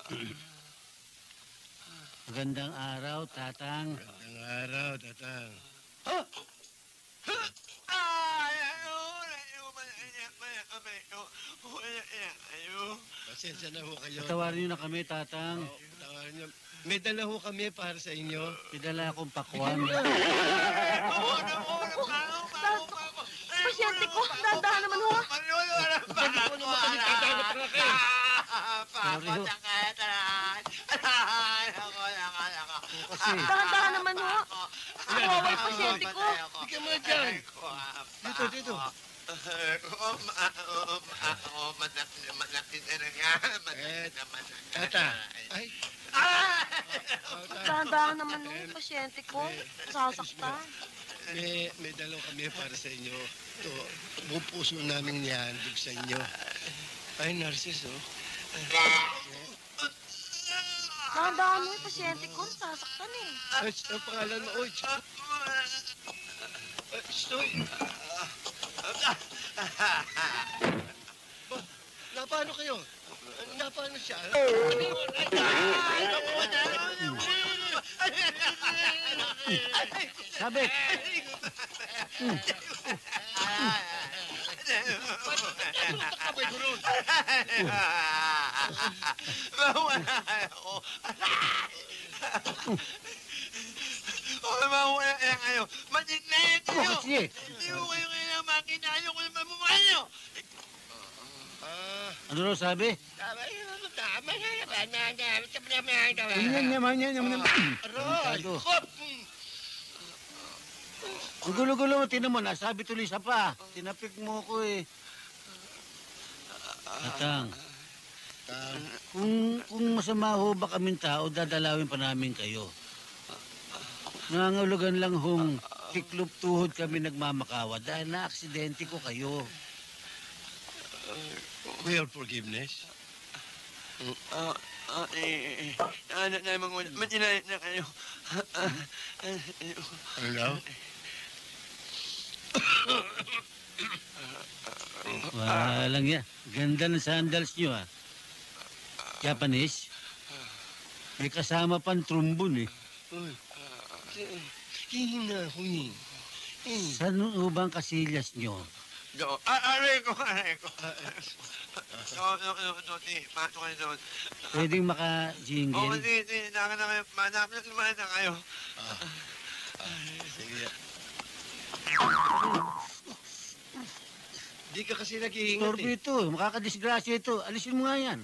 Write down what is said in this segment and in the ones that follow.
Magandang araw, Tatang. Magandang araw, Tatang. Pasensya na ho kayo. Patawarin niyo na kami, Tatang. Patawarin niyo. May dala ho kami para sa inyo. Pidala akong pakwan. Pasyente ko, dahan naman ho. Sorry ho. Dahan naman ho. Kawawa yung pasyente ko. Bigyan mo na dyan. Dito. Tata. Ay. Dahan naman ho yung pasyente ko. Sasaktan. May dalaw kami para sa inyo. Ito, buong puso namin nihandog sa inyo. Ay, Narciso. Dahan mo yung pasyente ko. Sasaktan eh. Ay, ang pangalan mo. Oy, stop. Napano kayo? Napano siya? Sabit! Mawala na kayo. Matignayan kayo. Sige. Hindi ko kayo kailangan makina. Ayoko na mamumahal nyo. Ano raw sabi? Yan. Tarantado. Ang gulo-gulo mo, tinan mo, nasabi tuloy sa pa. Tinapik mo ko eh. Tatang, kung masama ho ba kaming tao, dadalawin pa namin kayo. Nangangulugan lang hong tiklop tuhod kami nagmamakawa dahil na-aksidente ko kayo. Your forgiveness? Matinayot na kayo. Ano? Walang yan. Ganda ng sandals nyo, ah. Japanese? May kasama pang trombone, eh. Hinahuni. Saan ho bang kasilyas nyo? Aray ko. Pato kayo doon. Pwedeng maka-jingle? Sige. Naka na kayo. Manap na kayo. Sige. Di ka kasi nag-iingat Torbe ito. Makakadisgrasya ito. Alisin mo nga yan.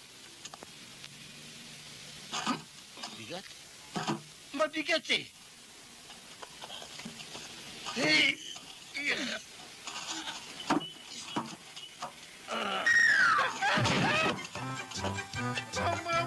Bigat? Mabigat eh. Hey! Tama!